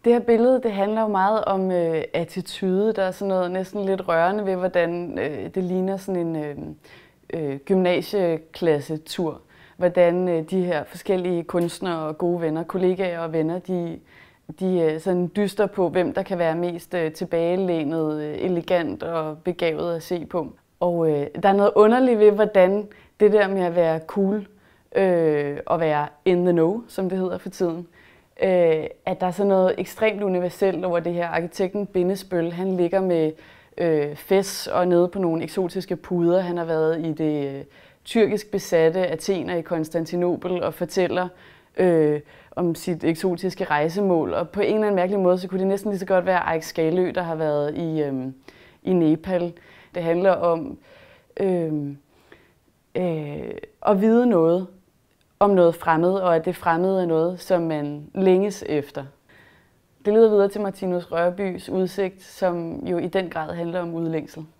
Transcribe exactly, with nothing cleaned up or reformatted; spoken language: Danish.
Det her billede, det handler jo meget om øh, attitude. Der er sådan noget næsten lidt rørende ved, hvordan øh, det ligner sådan en øh, øh, gymnasieklassetur. Hvordan øh, de her forskellige kunstnere og gode venner, kollegaer og venner, de, de øh, sådan dyster på, hvem der kan være mest øh, tilbagelænet, øh, elegant og begavet at se på. Og øh, der er noget underligt ved, hvordan det der med at være cool øh, og være in the know, som det hedder for tiden, øh, at der er sådan noget ekstremt universelt over det her. Arkitekten Bindesbøl, han ligger med øh, fes og nede på nogle eksotiske puder. Han har været i det øh, tyrkisk besatte Athen i Konstantinopel og fortæller øh, om sit eksotiske rejsemål. Og på en eller anden mærkelig måde, så kunne det næsten lige så godt være Eik Skalø, der har været i, øh, i Nepal. Det handler om øh, øh, at vide noget om noget fremmed, og at det fremmede er noget, som man længes efter. Det leder videre til Martinus Rørbys udsigt, som jo i den grad handler om udlængsel.